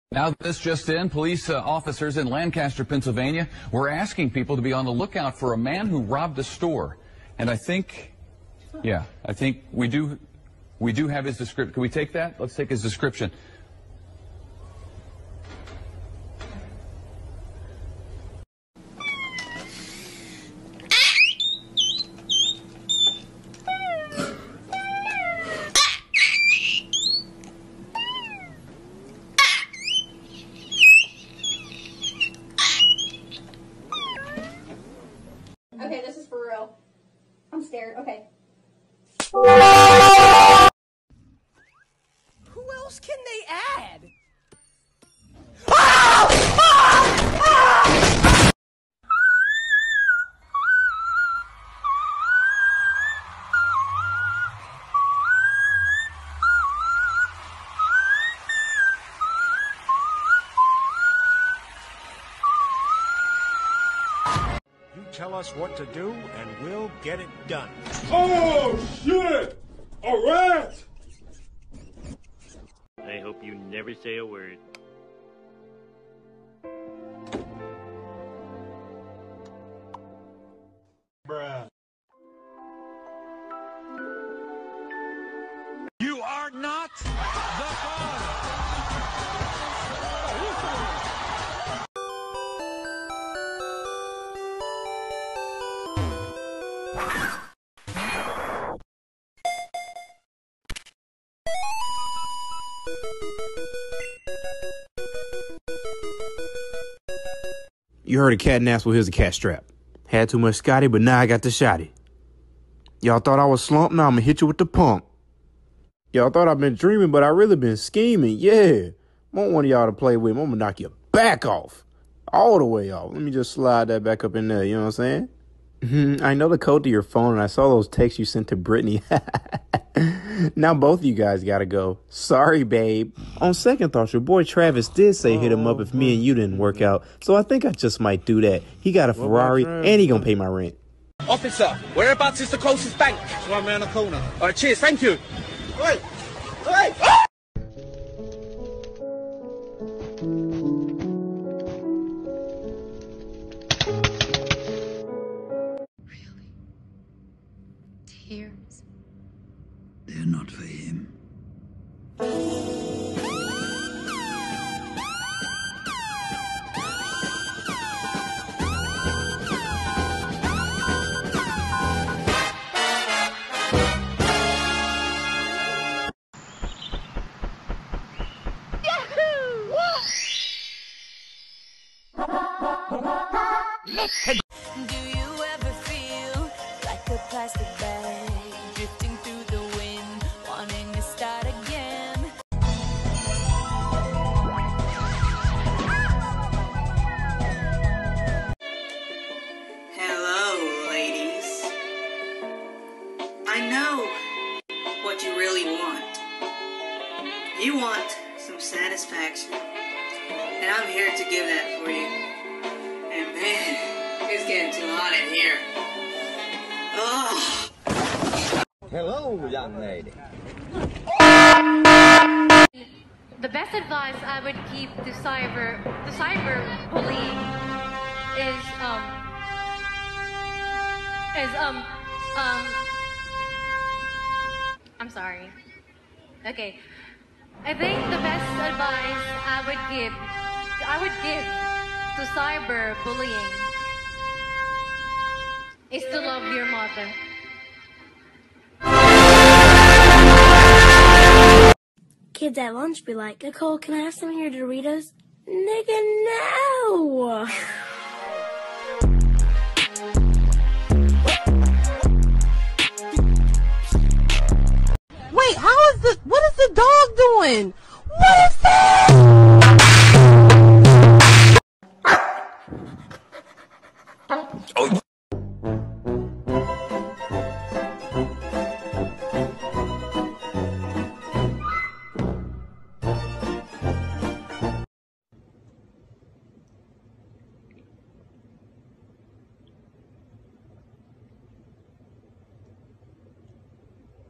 Now, this just in, police officers in Lancaster, Pennsylvania, were asking people to be on the lookout for a man who robbed a store. And I think we do have his description. Can we take that? Let's take his description. Okay, this is for real. I'm scared. Okay. Who else can they add? Tell us what to do, and we'll get it done. Oh, shit! A rat! I hope you never say a word. Bruh. You are not the father! You heard a cat and ass, well, here's a cat strap. Had too much Scotty, but now I got the shotty. Y'all thought I was slumped, now I'ma hit you with the pump. Y'all thought I've been dreaming, but I really been scheming, yeah. Want one of y'all to play with, I'm gonna knock your back off. All the way off. Let me just slide that back up in there, you know what I'm saying? I know the code to your phone, and I saw those texts you sent to Brittany. Now both of you guys gotta go. Sorry, babe. On second thought, your boy Travis did say hit him up if me and you didn't work out, so I think I just might do that. He got a Ferrari, and he gonna pay my rent. Officer, whereabouts is the closest bank? It's right around the corner. All right, cheers, thank you. Wait! Wait! Really? Tears? They're not for him. Do you ever feel like a plastic bag drifting through the wind, wanting to start again? Hello, ladies. I know what you really want. You want some satisfaction, and I'm here to give that for you. And man, it's getting too hot in here. Ugh. Hello, young lady. The best advice I would give to cyber bullying is I'm sorry. Okay. I think the best advice I would give to cyber bullying is to love your mother. Kids at lunch be like, Nicole, can I have some of your Doritos? Nigga, no! Wait, what is the dog doing? What is that? Oh.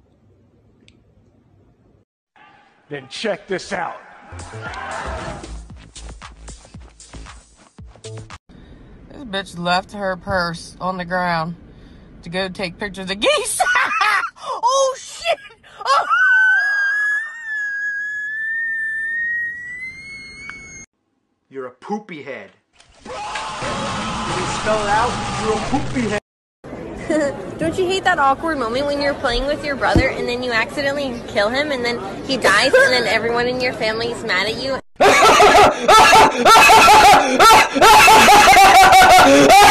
Then check this out. bitch left her purse on the ground to go take pictures of geese. Oh, shit! Oh. You're a poopy head. Can you spell it out? You're a poopy head. Don't you hate that awkward moment when you're playing with your brother and then you accidentally kill him and then he dies and then everyone in your family is mad at you?